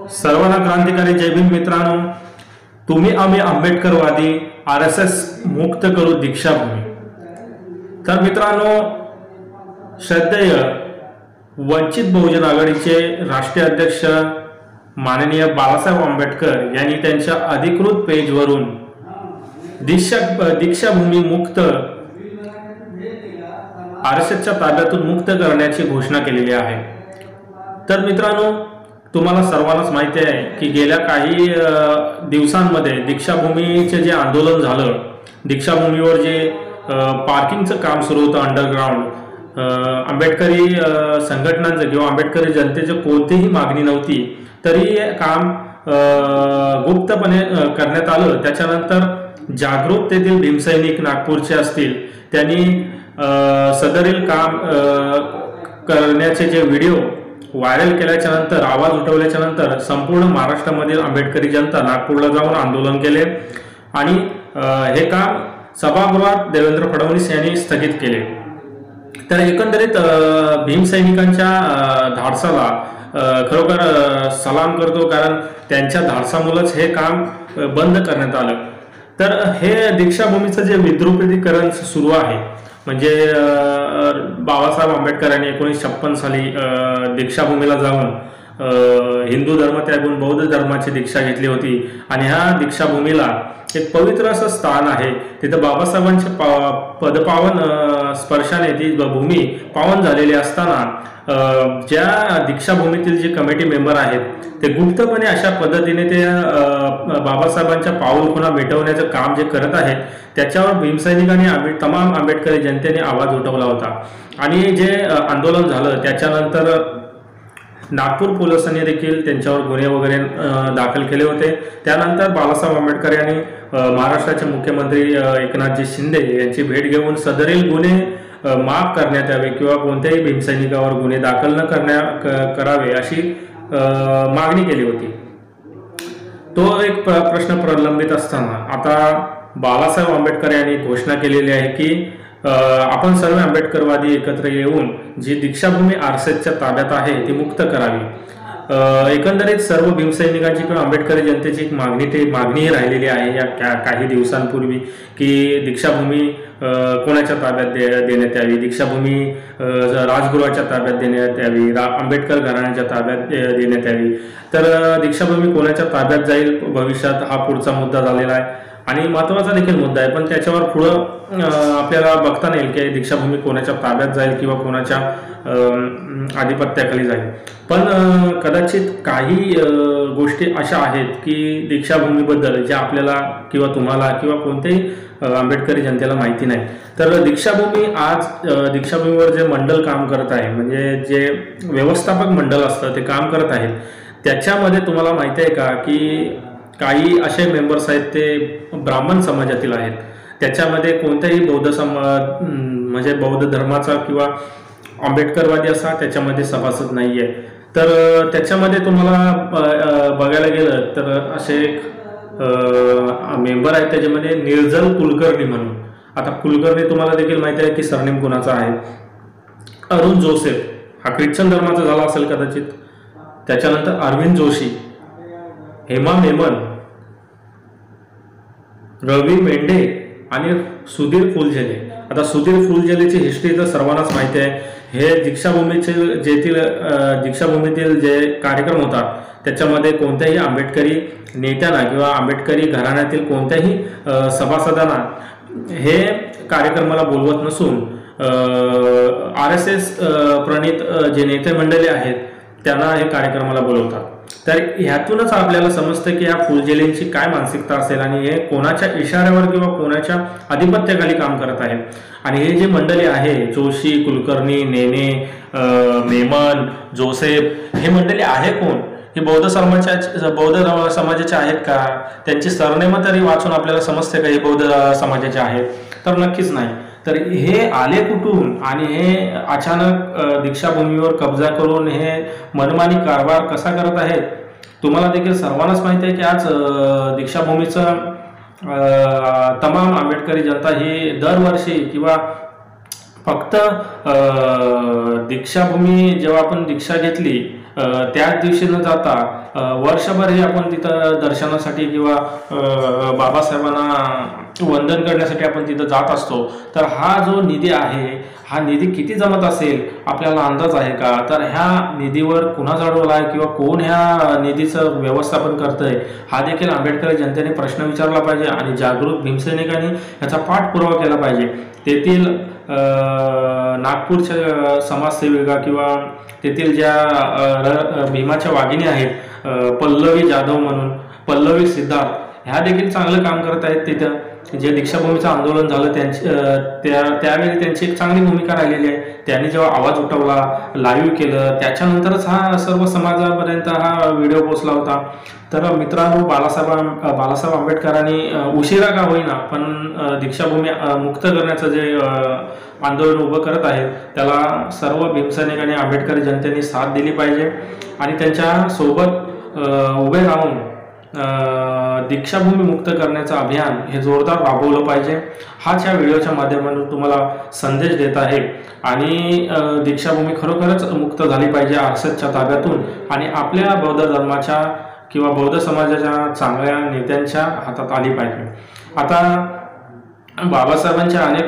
सर्वांना क्रांतिकारी जय भीम मित्रांनो, तुम्ही आम्ही आंबेडकरवादी RSS मुक्त करू दीक्षाभूमी। तर मित्रांनो, श्रद्धेय वंचित बहुजन आघाडीचे राष्ट्रीय अध्यक्ष माननीय बाळासाहेब आंबेडकर यांनी त्यांच्या अधिकृत पेजवरून दीक्षाभूमी मुक्त RSSच्या ताब्यातून मुक्त करण्याची घोषणा केलेली आहे। तर मित्रांनो, तुम्हाला सर्वांनाच माहिती आहे की गेल्या काही दिवसांमध्ये दीक्षाभूमीचे जे आंदोलन झालं, दीक्षाभूमीवर जे पार्किंगचं काम सुरू होतं अंडरग्राऊंड, आंबेडकरी संघटनांचं किंवा आंबेडकरी जनतेची कोणतीही मागणी नव्हती, तरी काम गुप्तपणे करण्यात आलं। त्याच्यानंतर जागृततेतील भीमसैनिक नागपूरचे असतील, त्यांनी सदरील काम करण्याचे जे व्हिडिओ व्हायरल केल्याच्या नंतर, आवाज उठवल्याच्या नंतर संपूर्ण महाराष्ट्रामधील आंबेडकरी जनता नागपूरला जाऊन आंदोलन केले आणि हे काम सभागृहात देवेंद्र फडणवीस यांनी स्थगित केले। तर एकंदरीत भीमसैनिकांच्या धाडसाला खरोखर सलाम करतो, कारण त्यांच्या धाडसामुळेच हे काम बंद करण्यात आलं। तर हे दीक्षाभूमीचं जे विद्रुपीकरण सुरू आहे, म्हणजे बाबासाहेब आंबेडकरांनी 1956 साली दीक्षाभूमीला जाऊन हिंदू धर्म त्यागून बौद्ध धर्माची दीक्षा घेतली होती आणि ह्या दीक्षाभूमीला एक पवित्र असं स्थान आहे। तिथं बाबासाहेबांच्या पदपावन स्पर्शाने ती भूमी पावन झालेली असताना ज्या दीक्षाभूमीतील जे कमिटी मेंबर आहेत, ते गुप्तपणे अशा पद्धतीने ते बाबासाहेबांच्या पाऊलखुणा मिटवण्याचं काम जे करत आहेत, त्याच्यावर भीमसैनिकांनी तमाम आंबेडकरी जनतेने आवाज उठवला होता। आणि जे आंदोलन झालं त्याच्यानंतर नागपूर पोलिसांनी देखील त्यांच्यावर गुन्हे वगैरे दाखल केले होते। त्यानंतर बाळासाहेब आंबेडकर यांनी महाराष्ट्राचे मुख्यमंत्री एकनाथजी शिंदे यांची भेट घेऊन सदरील गुन्हे माफ करण्यात यावे किंवा कोणत्याही भीमसैनिकावर गुन्हे दाखल न करावे अशी मागणी केली होती। तो एक प्रश्न प्रलंबित असताना आता बाळासाहेब आंबेडकर यांनी घोषणा केलेली आहे की आपण सर्व आंबेडकरवादी एकत्र येऊन जी दीक्षाभूमी RSSच्या ताब्यात आहे ती मुक्त करावी। एकंदरीत सर्व भीमसैनिकांची किंवा आंबेडकरी जनतेची एक मागणीही राहिलेली आहे या काही दिवसांपूर्वी की दीक्षाभूमी कोणाच्या ताब्यात देण्यात यावी, दीक्षाभूमी राजगृहाच्या ताब्यात देण्यात यावी, आंबेडकर घराण्याच्या ताब्यात देण्यात यावी। तर दीक्षाभूमी कोणाच्या ताब्यात जाईल भविष्यात हा पुढचा मुद्दा झालेला आहे आणि महत्त्वाचा देखील मुद्दा आहे। पण त्याच्यावर पुढं आपल्याला बघता येईल की दीक्षाभूमी कोणाच्या ताब्यात जाईल किंवा कोणाच्या आधिपत्याखाली जाईल। पण कदाचित काही गोष्टी अशा आहेत की दीक्षाभूमीबद्दल ज्या आपल्याला किंवा तुम्हाला किंवा कोणत्याही आंबेडकरी जनतेला माहिती नाही। तर दीक्षाभूमीवर जे मंडळ काम करत आहे, म्हणजे जे व्यवस्थापक मंडळ असतं ते काम करत आहेत, त्याच्यामध्ये तुम्हाला माहिती आहे का की काही असे मेंबर्स आहेत ते ब्राह्मण समाजातील आहेत। त्याच्यामध्ये कोणत्याही म्हणजे बौद्ध धर्माचा किंवा आंबेडकरवादी असा त्याच्यामध्ये सभासद नाही आहे। तर त्याच्यामध्ये तुम्हाला बघायला गेलं तर असे मेंबर आहेत, त्याच्यामध्ये निर्जल कुलकर्णी म्हणून। आता कुलकर्णी तुम्हाला देखील माहिती आहे की सरनेम कोणाचा आहे, अरुण जोसेफ, हा ख्रिश्चन धर्माचा झाला असेल कदाचित। त्याच्यानंतर अरविंद जोशी, हेमा मेमन, रवी मेंढे आणि सुधीर फुलझेले। आता सुधीर फुलझेलेची हिस्ट्री तर सर्वांनाच माहिती आहे। हे दीक्षाभूमीतील जे कार्यक्रम होतात त्याच्यामध्ये कोणत्याही आंबेडकरी नेत्यांना किंवा आंबेडकरी घराण्यातील कोणत्याही सभासदांना हे कार्यक्रमाला बोलवत नसून RSS प्रणित जे नेते मंडळी आहेत त्यांना हे कार्यक्रमाला बोलवतात। तर ह्यातूनच आपल्याला समजतं की या फुलझेलेंची काय मानसिकता असेल आणि हे कोणाच्या इशाऱ्यावर किंवा कोणाच्या आधिपत्याखाली काम करत आहे। आणि हे जे मंडळी आहे, जोशी, कुलकर्णी, नेने, मेमन, जोसेफ, हे मंडळी आहे कोण? हे बौद्ध समाजाचे आहेत का? त्यांची सरनेम तरी वाचून आपल्याला समजते का हे बौद्ध समाजाचे आहेत? तर नक्कीच नाही। तर हे आले कुठून आणि हे अचानक दीक्षाभूमीवर कब्जा करून हे मनमानी कारभार कसा करत आहेत? तुम्हाला देखील सर्वांनाच माहिती आहे की आज दीक्षाभूमीचं तमाम आंबेडकरी जनता ही दरवर्षी किंवा फक्त दीक्षाभूमी जेव्हा आपण दीक्षा घेतली त्याच दिवशी न जाता वर्षभरही आपण तिथं दर्शनासाठी किंवा बाबासाहेबांना वंदन करण्यासाठी आपण तिथं जात असतो। तर हा जो निधी आहे, हा निधी किती जमत असेल आपल्याला अंदाज आहे का? तर ह्या निधीवर कुणाचा रोल आहे किंवा कोण ह्या निधीचं व्यवस्थापन करतंय, हा देखील आंबेडकरी जनतेने प्रश्न विचारला पाहिजे आणि जागरूक भीमसैनिकांनी याचा पाठपुरावा केला पाहिजे। तेथील नागपूरच्या समाजसेविका किंवा तेथील ज्या भीमाच्या वाघिणी आहेत, पल्लवी जाधव म्हणून, पल्लवी सिद्धार्थ, ह्या देखील चांगलं काम करत आहेत। तिथं जे दीक्षाभूमीचं आंदोलन झालं त्यावेळी त्यांची एक चांगली भूमिका राहिलेली आहे। त्यांनी जेव्हा आवाज उठवला, लाईव्ह केलं, त्याच्यानंतरच हा सर्व समाजापर्यंत हा व्हिडिओ पोहोचला होता। तर मित्रांनो, बाळासाहेब आंबेडकरांनी उशिरा का होईना पण दीक्षाभूमी मुक्त करण्याचं जे आंदोलन उभं करत आहे, त्याला सर्व भीमसैनिकांनी, आंबेडकरी जनतेने साथ दिली पाहिजे आणि त्यांच्या सोबत उभे राहून दीक्षाभूमी मुक्त करण्याचं अभियान हे जोरदार राबवलं पाहिजे। हाच या व्हिडिओच्या माध्यमातून तुम्हाला संदेश देत आहे आणि दीक्षाभूमी खरोखरच मुक्त झाली पाहिजे आरएसएसच्या ताब्यातून आणि आपल्या बौद्ध धर्माच्या किंवा बौद्ध समाजाच्या चांगल्या नेत्यांच्या हातात आली पाहिजे। आता बाबासाहेबांचे अनेक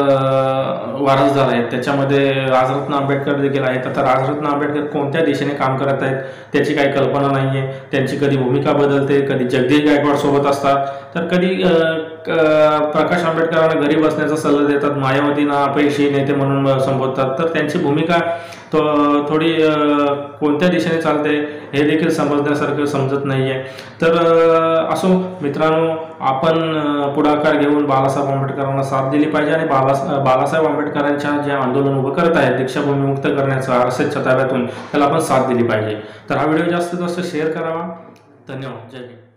वारसदार आहेत, त्याच्यामध्ये राजरत्न आंबेडकर देखील आहेत। आता राजरत्न आंबेडकर कोणत्या दिशेने काम करत आहेत त्याची काही कल्पना नाही आहे। त्यांची कधी भूमिका बदलते, कधी जगदीश गायकवाड सोबत असतात, तर कधी प्रकाश आंबेडकरांना घरी बसण्याचा सल्ला देतात, मायावतींना अपयशी नेते म्हणून संबोधतात। तर त्यांची भूमिका थोडी कोणत्या दिशेने चालते हे देखील समजण्यासारखं समजत नाही आहे। तर असो मित्रांनो, आपण पुढाकार घेऊन बाळासाहेब आंबेडकरांना साथ दिली पाहिजे आणि बाळासाहेब आंबेडकरांच्या जे आंदोलन उभं करत आहेत दीक्षाभूमी मुक्त करण्याचं आरएसएसच्या ताब्यातून, त्याला आपण साथ दिली पाहिजे। तर हा व्हिडिओ जास्तीत जास्त शेअर करावा। धन्यवाद। जय भीम।